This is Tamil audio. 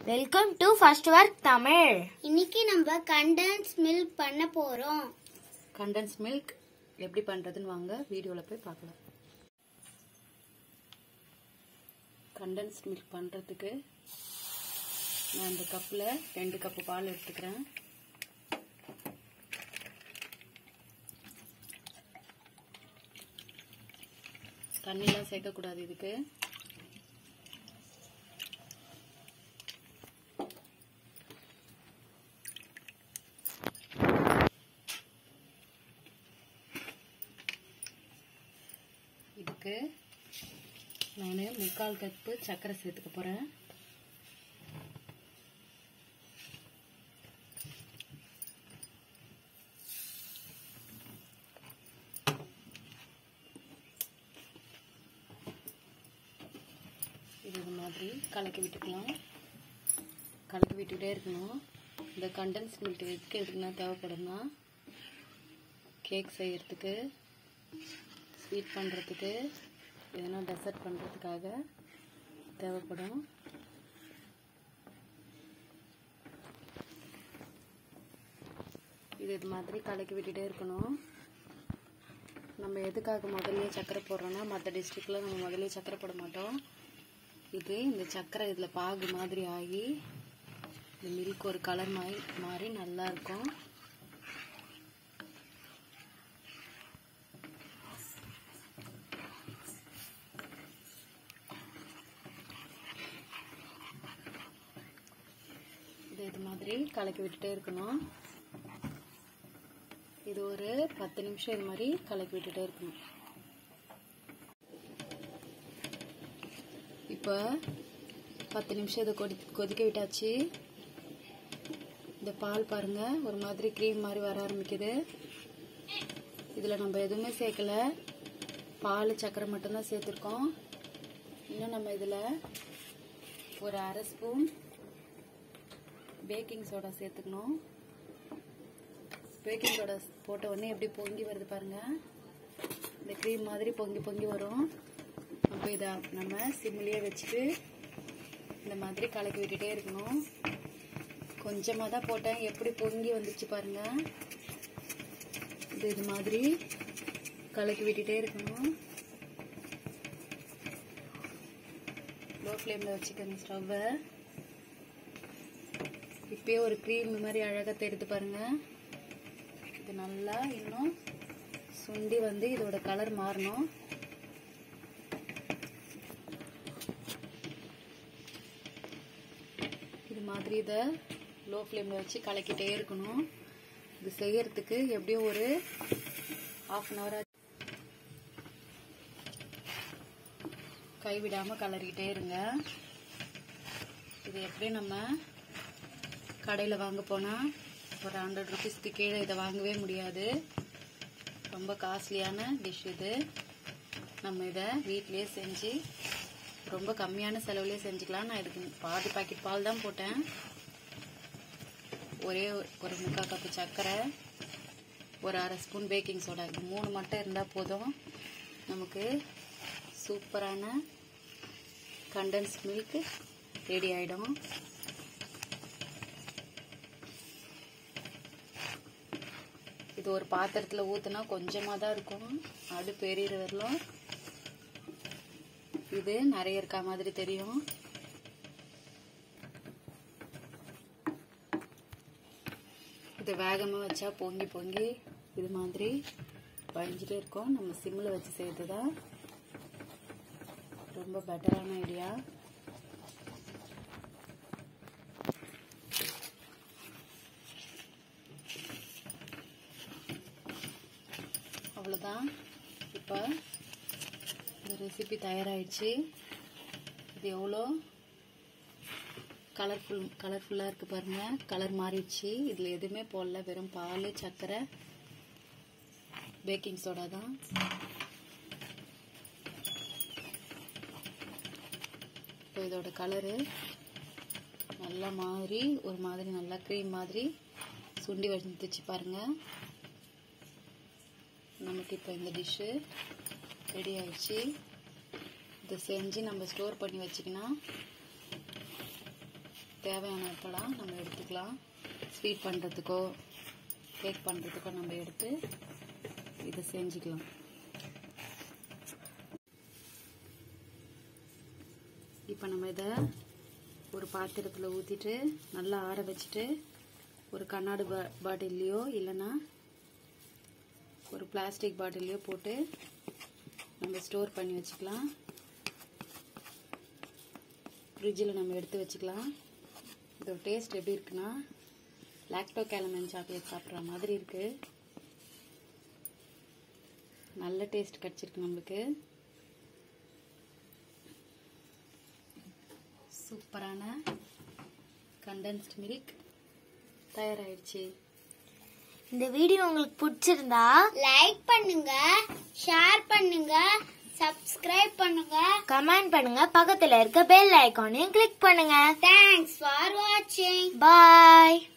Welcome to first work Tamil. இன்னைக்கு நம்ம கண்டென்ஸ் மில்க் பண்ண போறோம். கண்டென்ஸ் மில்க் எப்படி பண்றதுன்னு வாங்க வீடியோல போய் பார்க்கலாம். கண்டென்ஸ் மில்க் பண்றதுக்கு நான் இந்த கப்ல 2 கப் பால் எடுத்துக்கிறேன். தண்ணிலாம் சேர்க்கக்கூடாது இதுக்கு. இதுக்கு நான் 3/4 கப்பு சர்க்கரை சேர்த்துக்க போறேன். இது மாதிரி கலக்கி விட்டுக்கலாம். கலக்கி விட்டுட்டே இருக்கணும். இந்த கண்டென்ஸ் மில்க் எதுக்குன்னா தேவைப்படும்னா கேக் செய்யறதுக்கு, ஸ்வீட் பண்ணுறதுக்கு, எதனா டெசர்ட் பண்ணுறதுக்காக தேவைப்படும். இது மாதிரி கலக்கி விட்டுட்டே இருக்கணும். நம்ம எதுக்காக முதல்ல சர்க்கரை போடுறோன்னா, மற்ற டிஸ்ட்ரிக்டில் நம்ம முதல்ல சர்க்கரை போட மாட்டோம். இந்த சர்க்கரை இதில் பாகு மாதிரி ஆகி இந்த மில்க் ஒரு கலர் மாதிரி நல்லா இருக்கும். இது மாதிரி கலக்கி விட்டுட்டே இருக்கணும். இது ஒரு 10 நிமிஷம் இது மாதிரி கலக்கி விட்டுட்டே இருக்கணும். இப்போ 10 நிமிஷம் இதை கொதிக்க விட்டாச்சு. இந்த பால் பாருங்க ஒரு மாதிரி க்ரீம் மாதிரி வர ஆரம்பிக்குது. இதில் நம்ம எதுவுமே சேர்க்கல, பால் சர்க்கரை மட்டும்தான் சேர்த்துருக்கோம். இன்னும் நம்ம இதில் ஒரு 1/2 ஸ்பூன் பேக்கிங் சோடா சேர்த்துக்கணும். பேக்கிங் சோடா போட்ட உடனே எப்படி பொங்கி வருது பாருங்க, இந்த க்ரீம் மாதிரி பொங்கி வரும். அப்போ இதை நம்ம சிம்லேயே வச்சுட்டு இந்த மாதிரி கலக்கி விட்டுட்டே இருக்கணும். கொஞ்சமாக தான் போட்டேன், எப்படி பொங்கி வந்துச்சு பாருங்க. இது மாதிரி கலக்கி விட்டுட்டே இருக்கணும். லோ ஃப்ளேமில் வச்சுக்கோங்க ஸ்டவ்வை. இப்பயே ஒரு க்ரீம் மாதிரி அழகாக தெரியுது பாருங்க. இது நல்லா இன்னும் சுண்டி வந்து இதோட கலர் மாறணும். இது மாதிரி இதை லோ ஃப்ளேமில் வச்சு கலக்கிட்டே இருக்கணும். இது செய்யறதுக்கு எப்படியும் ஒரு 1/2 அன் ஹவர் கைவிடாமல் கலரிக்கிட்டே இருங்க. இது எப்படி நம்ம கடையில் வாங்க போனால் ஒரு 100 ருபீஸ்க்கு கீழே இதை வாங்கவே முடியாது. ரொம்ப காஸ்ட்லியான டிஷ் இது. நம்ம இதை வீட்டிலேயே செஞ்சு ரொம்ப கம்மியான செலவுலேயே செஞ்சுக்கலாம். நான் இதுக்கு பாதி பாக்கெட் பால் தான் போட்டேன். ஒரே ஒரு 3/4 கப்பு சர்க்கரை, ஒரு 1/2 ஸ்பூன் பேக்கிங் சோடா, இது 3 மட்டும் இருந்தால் போதும். நமக்கு சூப்பரான கண்டென்ஸ் மில்க் ரெடி ஆகிடும். இது ஒரு பாத்திரத்தில் ஊற்றினா கொஞ்சமாக தான் இருக்கும், அடுப்பு எரியிற வரலும் இது நிறைய இருக்கா மாதிரி தெரியும். இது வேகமாக வச்சா பொங்கி இது மாதிரி வழிஞ்சிட்டே இருக்கும். நம்ம சிம்மில் வச்சு செய்கிறது தான் ரொம்ப பெட்டரான ஐடியா. அவ்வளோதான். இப்போ இந்த ரெசிபி தயாராகிடுச்சு. இது எவ்வளோ கலர்ஃபுல்லாக இருக்குது பாருங்கள். கலர் மாறிடுச்சு. இதில் எதுவுமே போடல, வெறும் பால், சர்க்கரை, பேக்கிங் சோடா தான். இப்போ இதோட கலரு நல்லா மாறி ஒரு மாதிரி நல்லா க்ரீம் மாதிரி சுண்டி வந்துச்சு பாருங்கள். நமக்கு இப்போ இந்த டிஷ்ஷு ரெடி ஆயிடுச்சு. இதை செஞ்சு நம்ம ஸ்டோர் பண்ணி வச்சுக்கினா தேவையான அப்பெல்லாம் நம்ம எடுத்துக்கலாம். ஸ்வீட் பண்ணுறதுக்கோ கேக் பண்ணுறதுக்கோ நம்ம எடுத்து இதை செஞ்சுக்கலாம். இப்போ நம்ம இதை ஒரு பாத்திரத்தில் ஊற்றிட்டு நல்லா ஆற வச்சுட்டு ஒரு கண்ணாடி பாட்டில்லையோ இல்லைன்னா ஒரு பிளாஸ்டிக் பாட்டில்லையோ போட்டு நம்ம ஸ்டோர் பண்ணி வச்சுக்கலாம். ஃப்ரிட்ஜில் நம்ம எடுத்து வச்சுக்கலாம். இதோட டேஸ்ட் எப்படி இருக்குன்னா லாக்டோ கேலமன் சாக்லேட் சாப்பிட்ற மாதிரி இருக்கு. நல்ல டேஸ்ட் கிடைச்சிருக்கு நம்மளுக்கு. சூப்பரான கண்டென்ஸ்ட் மில்க் தயாராயிடுச்சு. இந்த வீடியோ உங்களுக்கு பிடிச்சிருந்தா லைக் பண்ணுங்க, ஷேர் பண்ணுங்க, சப்ஸ்கிரைப் பண்ணுங்க, கமெண்ட் பண்ணுங்க, பக்கத்துல இருக்க பெல் ஐகானையும் கிளிக் பண்ணுங்க. தேங்க்ஸ் ஃபார் வாட்சிங். பாய்.